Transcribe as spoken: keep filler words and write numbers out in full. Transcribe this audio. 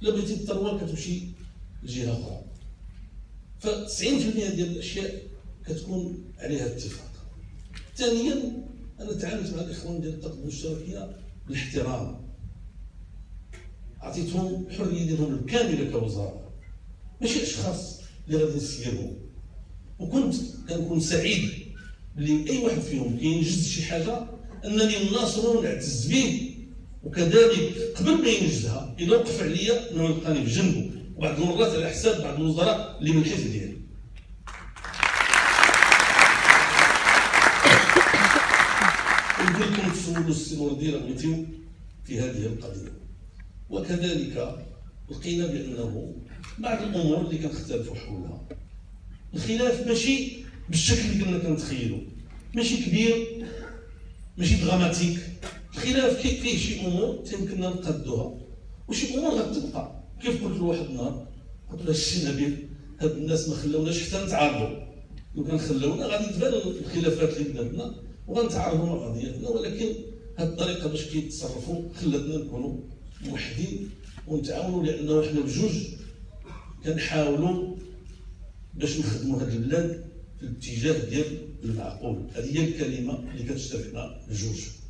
الا بغيتي الثروه كتمشي لجهه اخرى. ف تسعين بالمئة ديال الاشياء كتكون عليها اتفاق. ثانيا انا تعاملت مع الاخوان ديال الطاقه المشتركيه بالاحترام، عطيتهم الحريه ديالهم الكامله كوزاره، ماشي اشخاص اللي غادي نسيرهم. وكنت كنكون سعيد بلي اي واحد فيهم كينجز شي حاجه انني نناصرو ونعتز به، وكذلك قبل ما ينجزها اذا وقف عليا انه يلقاني بجنبه، وبعض المرات على حساب بعض الوزراء اللي من الحزب ديالي. ونقول لكم تسولوا السي نوردي راه بغيتيو في هذه القضيه. وكذلك لقينا بانه بعض الامور اللي كنختلفوا حولها، الخلاف ماشي بالشكل اللي كنا كنتخيلوا، ماشي كبير ماشي دراماتيك، الخلاف فيه شي امور يمكننا نقادوها وشي امور غتبقى. كيف قلت لواحد النهار، قلت له الشيء نبيل، هاد الناس ما خلاوناش حتى نتعارضوا، لو كان خلاونا غادي تبان الخلافات اللي بيناتنا وغنتعارضوا مع بعضياتنا، ولكن هاد الطريقه باش كيتصرفوا خلاتنا نكونوا موحدين ونتعاونوا، لانه حنا بجوج كنحاولوا باش نخدموا هاد البلاد في الاتجاه ديال المعقول. هذه هي الكلمه اللي كتشتركنا بجوج.